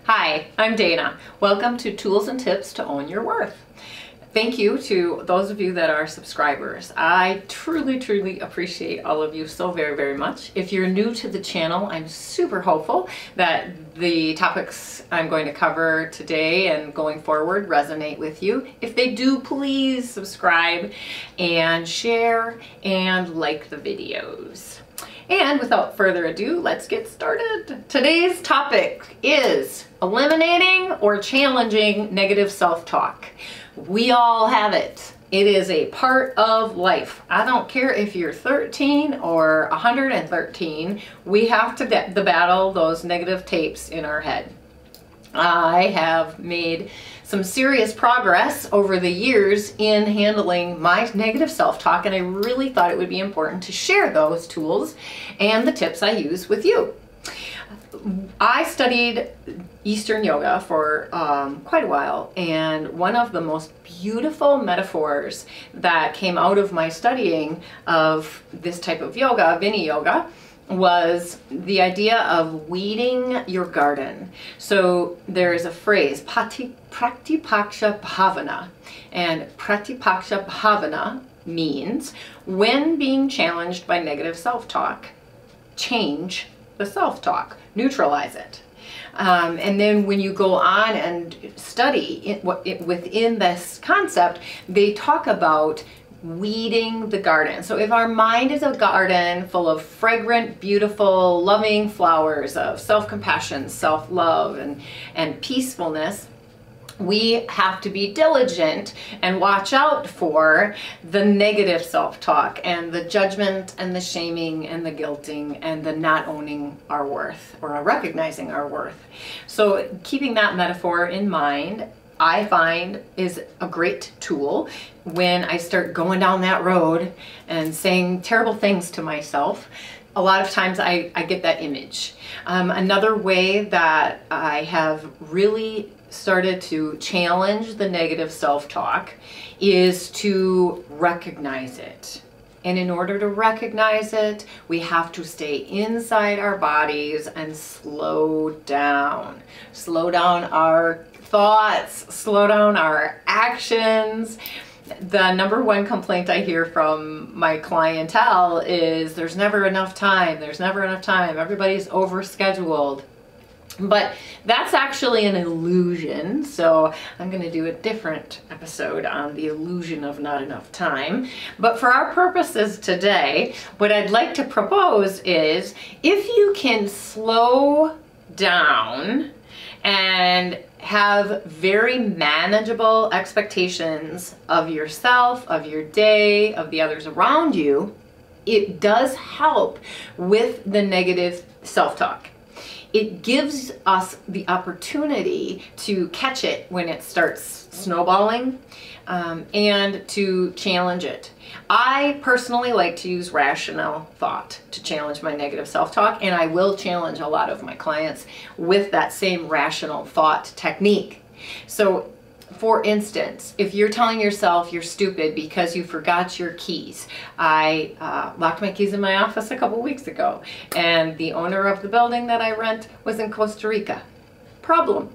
Hi, I'm Dana. Welcome to Tools and Tips to Own Your Worth. Thank you to those of you that are subscribers. I truly appreciate all of you so very much. If you're new to the channel, I'm super hopeful that the topics I'm going to cover today and going forward resonate with you. If they do, please subscribe and share and like the videos. And without further ado, let's get started. Today's topic is eliminating or challenging negative self-talk. We all have it. It is a part of life. I don't care if you're 13 or 113, we have to battle those negative tapes in our head. I have made some serious progress over the years in handling my negative self-talk, and I really thought it would be important to share those tools and the tips I use with you. I studied Eastern yoga for quite a while, and one of the most beautiful metaphors that came out of my studying of this type of yoga, Vini yoga, was the idea of weeding your garden. So there is a phrase, pratipaksha bhavana, and pratipaksha bhavana means when being challenged by negative self-talk, change the self-talk, neutralize it. And then when you go on and study within this concept, they talk about weeding the garden. So if our mind is a garden full of fragrant, beautiful, loving flowers of self-compassion, self-love, and peacefulness, we have to be diligent and watch out for the negative self-talk and the judgment and the shaming and the guilting and the not owning our worth or recognizing our worth. So keeping that metaphor in mind, I find is a great tool when I start going down that road and saying terrible things to myself. A lot of times I get that image. Another way that I have really started to challenge the negative self-talk is to recognize it. And in order to recognize it, we have to stay inside our bodies and slow down. Slow down our thoughts, slow down our actions. The number one complaint I hear from my clientele is there's never enough time, there's never enough time, everybody's overscheduled. But that's actually an illusion, so I'm going to do a different episode on the illusion of not enough time. But for our purposes today, what I'd like to propose is if you can slow down and have very manageable expectations of yourself, of your day, of the others around you, it does help with the negative self-talk. It gives us the opportunity to catch it when it starts snowballing and to challenge it. I personally like to use rational thought to challenge my negative self-talk, and I will challenge a lot of my clients with that same rational thought technique. So for instance, if you're telling yourself you're stupid because you forgot your keys. I locked my keys in my office a couple weeks ago, and the owner of the building that I rent was in Costa Rica. Problem.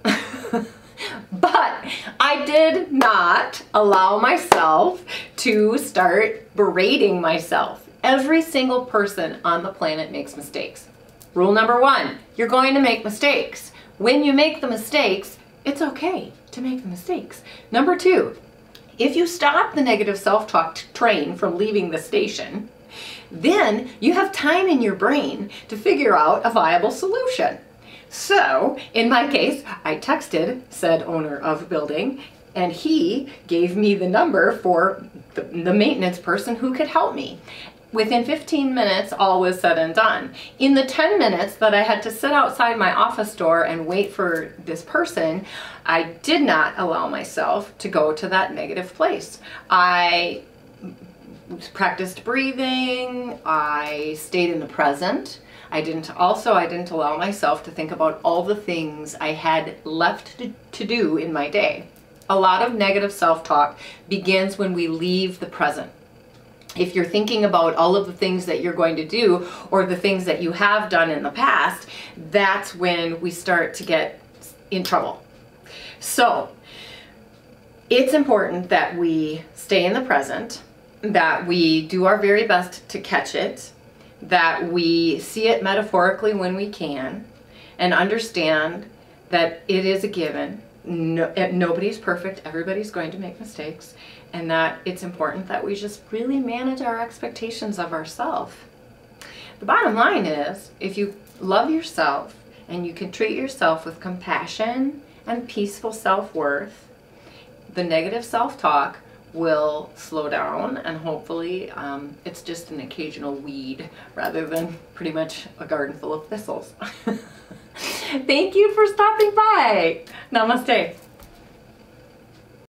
But I did not allow myself to start berating myself. Every single person on the planet makes mistakes. Rule number one, you're going to make mistakes. When you make the mistakes, it's okay to make the mistakes. Number two, if you stop the negative self-talk train from leaving the station, then you have time in your brain to figure out a viable solution. So in my case, I texted said owner of building, and he gave me the number for the maintenance person who could help me. Within 15 minutes, all was said and done. In the 10 minutes that I had to sit outside my office door and wait for this person, I did not allow myself to go to that negative place. I practiced breathing, I stayed in the present. I didn't allow myself to think about all the things I had left to do in my day. A lot of negative self-talk begins when we leave the present. If you're thinking about all of the things that you're going to do or the things that you have done in the past, that's when we start to get in trouble. So it's important that we stay in the present, that we do our very best to catch it, that we see it metaphorically when we can, and understand that it is a given. Nobody's perfect, everybody's going to make mistakes, and that it's important that we just really manage our expectations of ourselves. The bottom line is, if you love yourself and you can treat yourself with compassion and peaceful self-worth, the negative self-talk will slow down, and hopefully it's just an occasional weed rather than pretty much a garden full of thistles. Thank you for stopping by. Namaste.